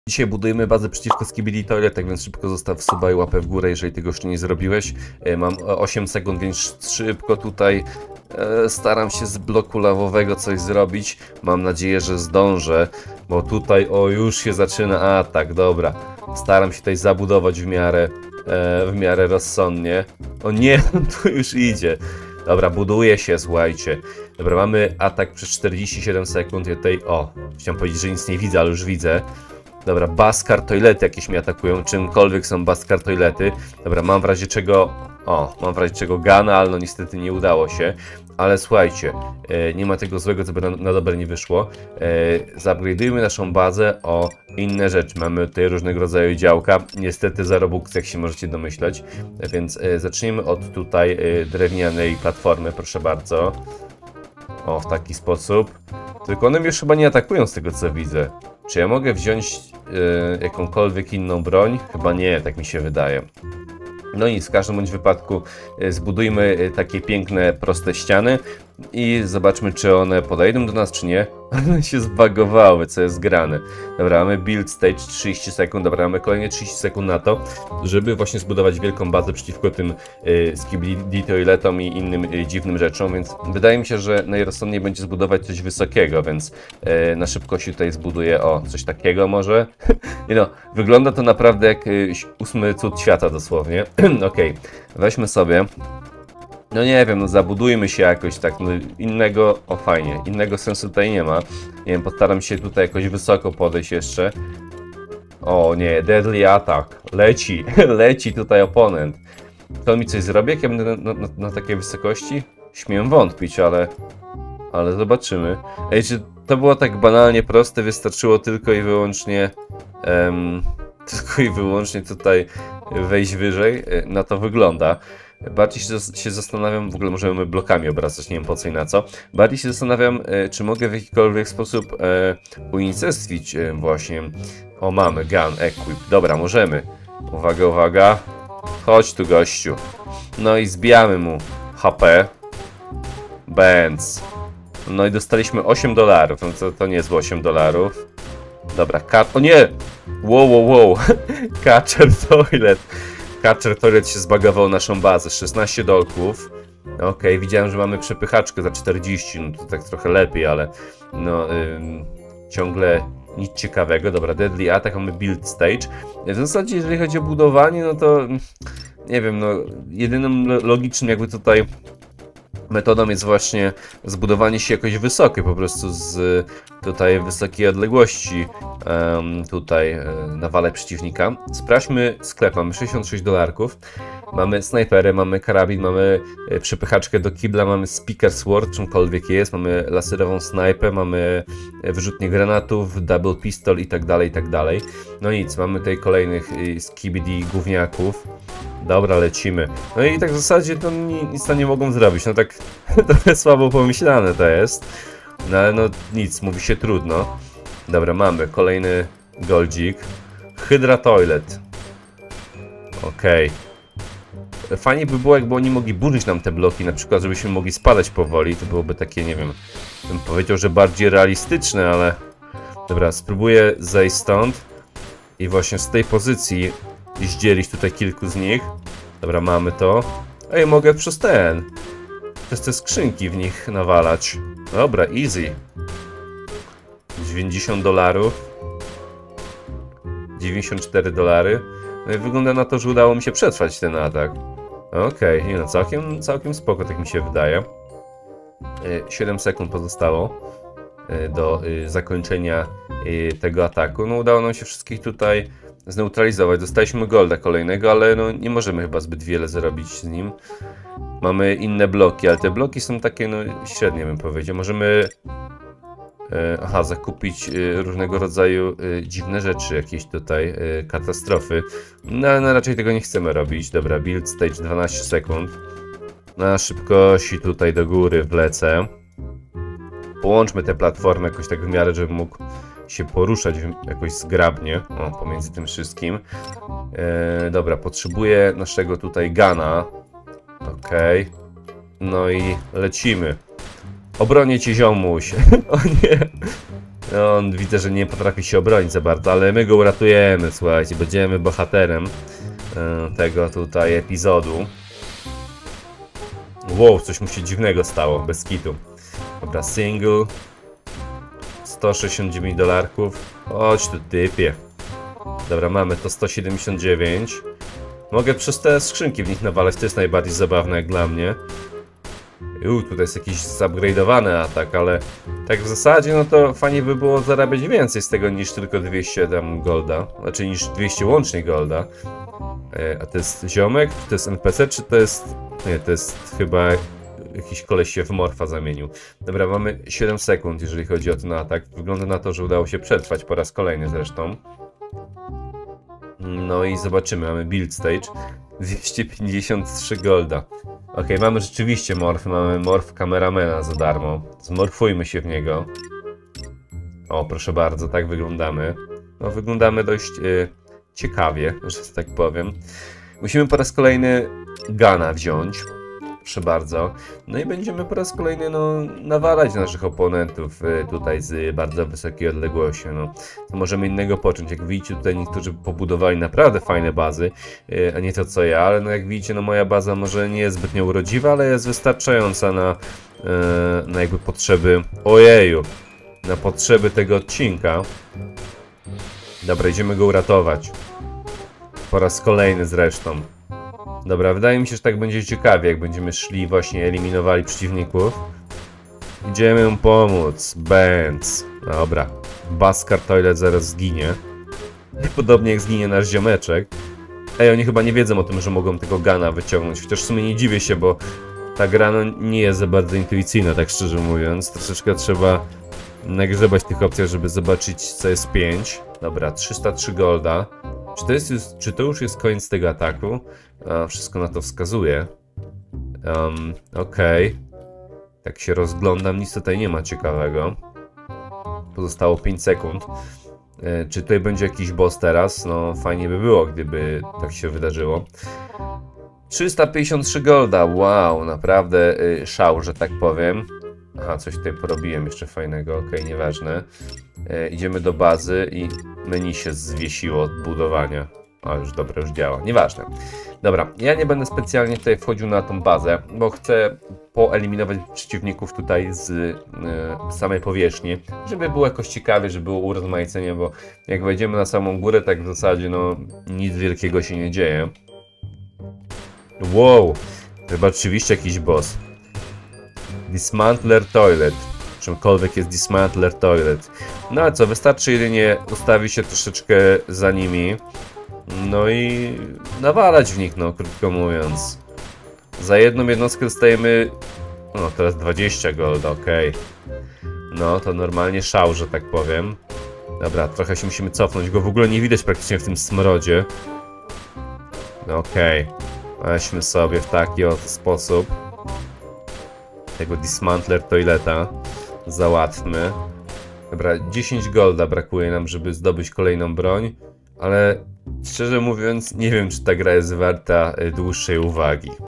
Dzisiaj budujemy bazę przeciwko Skibidi Toilet, tak więc szybko zostaw suba i łapę w górę, jeżeli tego jeszcze nie zrobiłeś. Mam 8 sekund, więc szybko tutaj staram się z bloku lawowego coś zrobić. Mam nadzieję, że zdążę, bo tutaj już się zaczyna atak, dobra. Staram się tutaj zabudować w miarę rozsądnie. O nie, tu już idzie. Dobra, buduje się, słuchajcie. Dobra, mamy atak przez 47 sekund. Ja tutaj, chciałem powiedzieć, że nic nie widzę, ale już widzę. Dobra, Baskar Toilety jakieś mnie atakują, czymkolwiek są Baskar Toilety. Dobra, mam w razie czego Gana, ale no niestety nie udało się. Ale słuchajcie, nie ma tego złego, co by na dobre nie wyszło. Zupgrade'ujmy naszą bazę o inne rzeczy. Mamy tutaj różnego rodzaju działka, niestety za Robuxy, jak się możecie domyślać. Więc zacznijmy od tutaj drewnianej platformy, proszę bardzo. O, w taki sposób. Tylko one mnie już chyba nie atakują z tego, co widzę. Czy ja mogę wziąć jakąkolwiek inną broń? Chyba nie, tak mi się wydaje. No i w każdym bądź wypadku zbudujmy takie piękne, proste ściany i zobaczmy, czy one podejdą do nas, czy nie. One się zbagowały, co jest grane. Dobra, mamy build stage 30 sekund, dobra, mamy kolejne 30 sekund na to, żeby właśnie zbudować wielką bazę przeciwko tym Skibidi Toiletom i innym dziwnym rzeczom, więc wydaje mi się, że najrozsądniej będzie zbudować coś wysokiego, więc na szybkości tutaj zbuduję, coś takiego może. I no, wygląda to naprawdę jak 8 cud świata dosłownie. Okej, weźmy sobie. No nie wiem, no zabudujmy się jakoś tak, no innego, fajnie, innego sensu tutaj nie ma. Nie wiem, postaram się tutaj jakoś wysoko podejść jeszcze. O nie, deadly attack, leci, leci tutaj oponent. To mi coś zrobi, jak ja będę na takiej wysokości? Śmiem wątpić, ale zobaczymy. Ej, czy to było tak banalnie proste, wystarczyło tylko i wyłącznie tutaj wejść wyżej, na to wygląda. Bardziej się zastanawiam, w ogóle możemy blokami obracać, nie wiem po co i na co. Bardziej się zastanawiam, czy mogę w jakikolwiek sposób unicestwić właśnie. O, mamy gun, equip. Dobra, możemy. Uwaga, uwaga. Chodź tu, gościu. No i zbijamy mu HP. Benz. No i dostaliśmy $8. No to nie jest $8. Dobra, o nie! Wow. Catcher Toilet. Catcher Toilet się zbagował naszą bazę. 16 dolków. Okej, widziałem, że mamy przepychaczkę za 40. No to tak trochę lepiej, ale no ciągle nic ciekawego. Dobra, deadly attack, mamy build stage. W zasadzie, jeżeli chodzi o budowanie, no to nie wiem, no jedynym logicznym jakby tutaj metodą jest właśnie zbudowanie się jakoś wysokie, po prostu z tutaj wysokiej odległości nawalać przeciwnika. Sprawdźmy sklep, mamy $66, mamy snajpery, mamy karabin, mamy przepychaczkę do kibla, mamy speaker sword, czymkolwiek jest, mamy laserową snajpę, mamy wyrzutnie granatów, double pistol i tak dalej. No nic, mamy tutaj kolejnych skibidi gówniaków. Dobra, lecimy. No i tak w zasadzie to nic tam nie mogą zrobić. No tak trochę słabo pomyślane to jest. No ale no nic, mówi się trudno. Dobra, mamy kolejny goldzik. Hydra Toilet. Okej. Fajnie by było, jakby oni mogli burzyć nam te bloki, na przykład, żebyśmy mogli spadać powoli. To byłoby takie, nie wiem, bym powiedział, że bardziej realistyczne, ale... Dobra, spróbuję zejść stąd. I właśnie z tej pozycji zdzielić tutaj kilku z nich. Dobra, mamy to. Ej, mogę przez te skrzynki w nich nawalać. Dobra, easy. $90. $94. No i wygląda na to, że udało mi się przetrwać ten atak. Okej, no całkiem spoko, tak mi się wydaje. 7 sekund pozostało do zakończenia tego ataku. No udało nam się wszystkich tutaj zneutralizować. Dostaliśmy golda kolejnego, ale no nie możemy chyba zbyt wiele zrobić z nim. Mamy inne bloki, ale te bloki są takie no średnie, bym powiedział. Możemy zakupić różnego rodzaju dziwne rzeczy, jakieś tutaj katastrofy. No ale raczej tego nie chcemy robić. Dobra, build stage 12 sekund. Na szybkości tutaj do góry wlecę. Połączmy te platformy jakoś tak w miarę, żebym mógł się poruszać jakoś zgrabnie pomiędzy tym wszystkim. Dobra, potrzebuję naszego tutaj gana. Okej. No i lecimy. Obronię cię, ziomuś. O nie. No, on widzę, że nie potrafi się obronić za bardzo, ale my go uratujemy, słuchajcie, będziemy bohaterem tego tutaj epizodu. Wow, coś mu się dziwnego stało, bez kitu. Dobra, single. $169. Chodź tu, typie. Dobra, mamy to 179. Mogę przez te skrzynki w nich nawalać, to jest najbardziej zabawne jak dla mnie. Tutaj jest jakiś zupgrade'owany atak, ale tak w zasadzie no to fajnie by było zarabiać więcej z tego niż tylko 200 tam golda. Znaczy niż 200 łącznie golda. A to jest ziomek? Czy to jest NPC? Czy to jest... Nie, to jest chyba jakiś koleś się w morfa zamienił. Dobra, mamy 7 sekund, jeżeli chodzi o ten atak. Wygląda na to, że udało się przetrwać po raz kolejny zresztą. No i zobaczymy, mamy build stage. 253 golda. Ok, mamy rzeczywiście morfy, mamy morf kameramana za darmo. Zmorfujmy się w niego. O, proszę bardzo, tak wyglądamy. No, wyglądamy dość ciekawie, że tak powiem. Musimy po raz kolejny Gana wziąć. Proszę bardzo. No i będziemy po raz kolejny nawalać naszych oponentów tutaj z bardzo wysokiej odległości. No, to możemy innego począć. Jak widzicie, tutaj niektórzy pobudowali naprawdę fajne bazy, a nie to co ja, ale no jak widzicie, no moja baza może nie jest zbytnio urodziwa, ale jest wystarczająca na jakby potrzeby... Ojeju! Na potrzeby tego odcinka. Dobra, idziemy go uratować. Po raz kolejny zresztą. Dobra, wydaje mi się, że tak będzie ciekawie, jak będziemy szli, właśnie eliminowali przeciwników. Idziemy mu pomóc. Benz. Dobra. Baskar Toilet zaraz zginie. Podobnie jak zginie nasz ziomeczek. Ej, oni chyba nie wiedzą o tym, że mogą tego Gana wyciągnąć. Chociaż w sumie nie dziwię się, bo ta gra no, nie jest za bardzo intuicyjna, tak szczerze mówiąc. Troszeczkę trzeba nagrzebać tych opcjach, żeby zobaczyć, co jest 5. Dobra, 303 golda. Czy to już jest koniec tego ataku? Wszystko na to wskazuje. Okej. Tak się rozglądam, nic tutaj nie ma ciekawego. Pozostało 5 sekund. Czy tutaj będzie jakiś boss teraz? No fajnie by było, gdyby tak się wydarzyło. 353 golda, wow, naprawdę szał, że tak powiem. Aha, coś tutaj porobiłem jeszcze fajnego, okej, nieważne. Idziemy do bazy i menu się zwiesiło od budowania. A już dobra, już działa, nieważne. Dobra, ja nie będę specjalnie tutaj wchodził na tą bazę, bo chcę poeliminować przeciwników tutaj z samej powierzchni, żeby było jakoś ciekawie, żeby było urozmaicenie, bo jak wejdziemy na samą górę, tak w zasadzie no nic wielkiego się nie dzieje. Wow, chyba oczywiście jakiś boss. Dismantler Toilet. Czymkolwiek jest Dismantler Toilet. No ale co, wystarczy jedynie ustawić się troszeczkę za nimi. No i nawalać w nich, no krótko mówiąc. Za jedną jednostkę dostajemy... No teraz 20 gold, okej. No to normalnie szał, że tak powiem. Dobra, trochę się musimy cofnąć. Go w ogóle nie widać praktycznie w tym smrodzie. No okej. Weźmy sobie w taki oto sposób tego Dismantler Toileta. Załatwmy. Dobra, 10 golda brakuje nam, żeby zdobyć kolejną broń. Ale szczerze mówiąc, nie wiem, czy ta gra jest warta dłuższej uwagi.